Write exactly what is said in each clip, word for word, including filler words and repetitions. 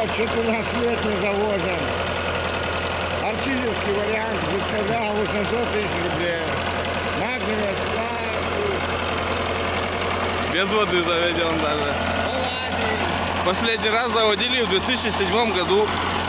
завод, четырнадцать лет не завозим. Артиллерийский вариант, сказал, восемьсот тысяч рублей. Магниевая сплавку. Без воды заведен даже. Палладий. Последний раз заводили в две тысячи седьмом году.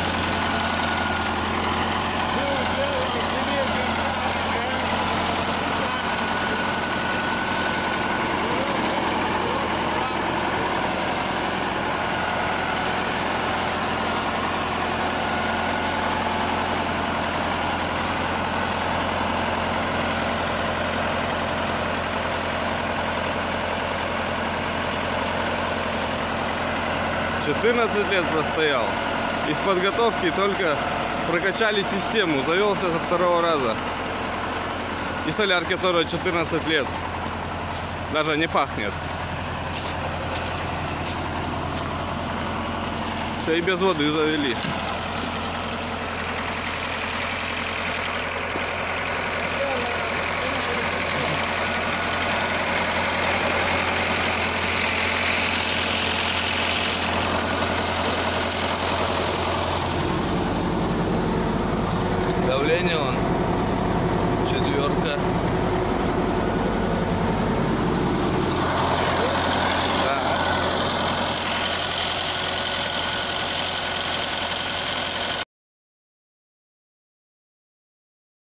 четырнадцать лет простоял. Из подготовки только прокачали систему, завелся со второго раза. И солярке тоже четырнадцать лет. Даже не пахнет. Все, и без воды завели. Давление он